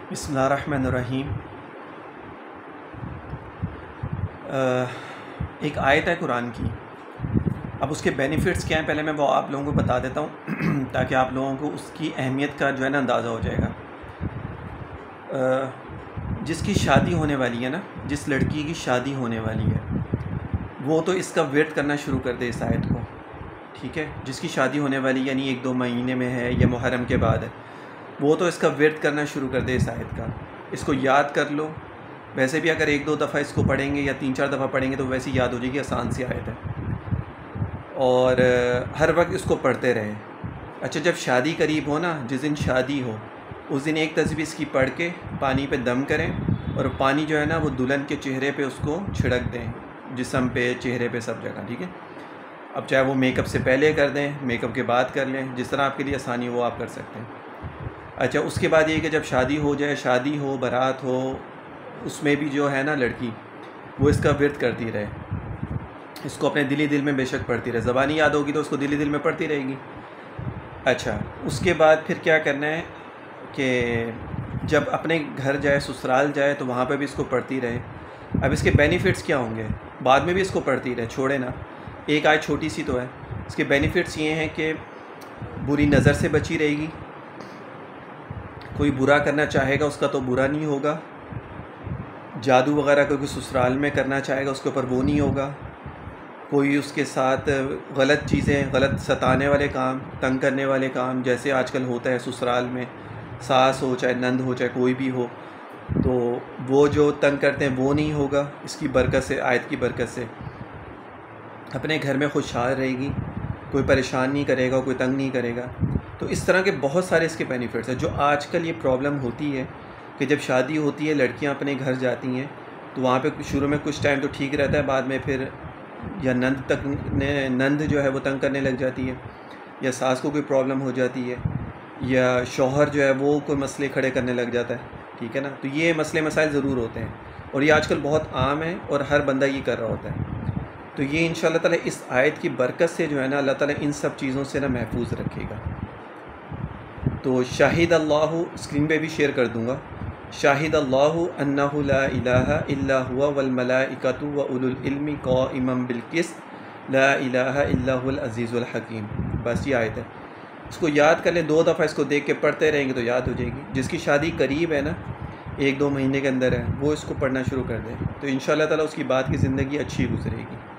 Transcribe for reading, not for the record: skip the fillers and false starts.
बिस्मिल्लाहिर्रहमानिर्रहीम। एक आयत है कुरान की। अब उसके बेनिफिट्स क्या हैं पहले मैं वो आप लोगों को बता देता हूँ ताकि आप लोगों को उसकी अहमियत का जो है ना अंदाज़ा हो जाएगा। जिसकी शादी होने वाली है ना, जिस लड़की की शादी होने वाली है वो तो इसका वेट करना शुरू कर दे इस आयत को, ठीक है। जिसकी शादी होने वाली यानी 1-2 महीने में है या मुहर्रम के बाद है, वो तो इसका वेट करना शुरू कर दे इस आयत का। इसको याद कर लो। वैसे भी अगर 1-2 दफ़ा इसको पढ़ेंगे या 3-4 दफ़ा पढ़ेंगे तो वैसे याद हो जाएगी, आसान सी आयत है। और हर वक्त इसको पढ़ते रहें। अच्छा, जब शादी करीब हो ना, जिस दिन शादी हो उस दिन एक तस्बीह इसकी पढ़ के पानी पे दम करें और पानी जो है ना वो दुल्हन के चेहरे पे उसको छिड़क दें, जिस्म पे, चेहरे पे, सब जगह, ठीक है। अब चाहे वो मेकअप से पहले कर दें, मेकअप के बाद कर लें, जिस तरह आपके लिए आसानी हो आप कर सकते हैं। अच्छा, उसके बाद ये कि जब शादी हो जाए, शादी हो, बारात हो, उसमें भी जो है ना लड़की वो इसका विर्द करती रहे, इसको अपने दिली दिल में बेशक पढ़ती रहे। ज़बानी याद होगी तो उसको दिली दिल में पढ़ती रहेगी। अच्छा, उसके बाद फिर क्या करना है कि जब अपने घर जाए, ससुराल जाए, तो वहाँ पे भी इसको पढ़ती रहे। अब इसके बेनिफिट्स क्या होंगे, बाद में भी इसको पढ़ती रहे, छोड़े ना। एक आयत छोटी सी तो है। इसके बेनिफिट्स ये हैं कि बुरी नज़र से बची रहेगी, कोई बुरा करना चाहेगा उसका तो बुरा नहीं होगा, जादू वगैरह कोई ससुराल में करना चाहेगा उसके ऊपर वो नहीं होगा, कोई उसके साथ गलत चीज़ें, गलत सताने वाले काम, तंग करने वाले काम जैसे आजकल होता है ससुराल में, सास हो चाहे नंद हो चाहे कोई भी हो, तो वो जो तंग करते हैं वो नहीं होगा इसकी बरकत से, आयत की बरकत से। अपने घर में खुशहाल रहेगी, कोई परेशान नहीं करेगा, कोई तंग नहीं करेगा। तो इस तरह के बहुत सारे इसके बेनिफिट्स हैं। जो आजकल ये प्रॉब्लम होती है कि जब शादी होती है लड़कियां अपने घर जाती हैं तो वहाँ पे शुरू में कुछ टाइम तो ठीक रहता है, बाद में फिर या नंद जो है वो तंग करने लग जाती है, या सास को कोई प्रॉब्लम हो जाती है, या शौहर जो है वो कोई मसले खड़े करने लग जाता है, ठीक है ना। तो ये मसले मसाइल ज़रूर होते हैं और ये आजकल बहुत आम है और हर बंदा ये कर रहा होता है। तो ये इंशाअल्लाह ताला इस आयत की बरकत से जो है ना अल्लाह ताला इन सब चीज़ों से ना महफूज रखेगा। तो शाहिद अल्लाह, स्क्रीन पे भी शेयर कर दूँगा, शाहिद अल्लाहु अन्नहु ला इलाहा इल्ला हुवा वल मलाइकतु व उलुल इल्मी क़ाइमम बिल क़िस्त ला इलाहा इल्ला हुवल अज़ीज़ुल हकीम। बस ये आयत है, इसको याद कर लें। 2 दफ़ा इसको देख के पढ़ते रहेंगे तो याद हो जाएगी। जिसकी शादी करीब है ना, 1-2 महीने के अंदर है, वो इसको पढ़ना शुरू कर दें तो इंशाअल्लाह ताला उसकी बाद की ज़िंदगी अच्छी गुजरेगी।